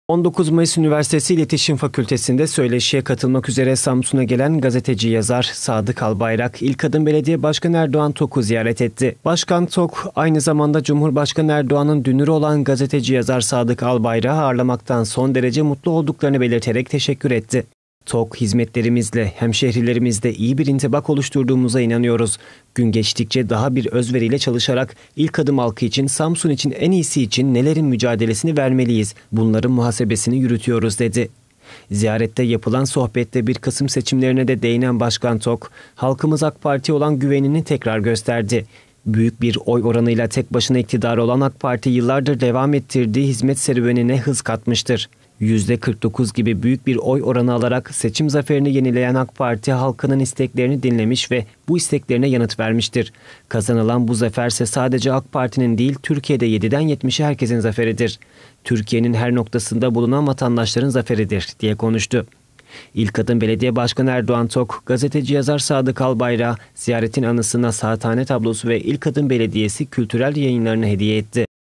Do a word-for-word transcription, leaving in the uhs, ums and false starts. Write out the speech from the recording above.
on dokuz Mayıs Üniversitesi İletişim Fakültesi'nde söyleşiye katılmak üzere Samsun'a gelen gazeteci yazar Sadık Albayrak, İlkadın Belediye Başkanı Erdoğan Tok'u ziyaret etti. Başkan Tok, aynı zamanda Cumhurbaşkanı Erdoğan'ın dünürü olan gazeteci yazar Sadık Albayrak'ı ağırlamaktan son derece mutlu olduklarını belirterek teşekkür etti. Tok, hizmetlerimizle hemşehrilerimizde iyi bir intibak oluşturduğumuza inanıyoruz. Gün geçtikçe daha bir özveriyle çalışarak ilk adım halkı için, Samsun için, en iyisi için nelerin mücadelesini vermeliyiz, bunların muhasebesini yürütüyoruz dedi. Ziyarette yapılan sohbette bir Kasım seçimlerine de değinen Başkan Tok, halkımız AK Parti'ye olan güvenini tekrar gösterdi. Büyük bir oy oranıyla tek başına iktidar olan AK Parti yıllardır devam ettirdiği hizmet serüvenine hız katmıştır. yüzde kırk dokuz gibi büyük bir oy oranı alarak seçim zaferini yenileyen AK Parti halkının isteklerini dinlemiş ve bu isteklerine yanıt vermiştir. Kazanılan bu zaferse sadece AK Parti'nin değil, Türkiye'de yediden yetmişe herkesin zaferidir. Türkiye'nin her noktasında bulunan vatandaşların zaferidir diye konuştu. İlkadın Belediye Başkanı Erdoğan Tok, gazeteci yazar Sadık Albayrak'a ziyaretin anısına Saathane tablosu ve İlkadın Belediyesi kültürel yayınlarını hediye etti.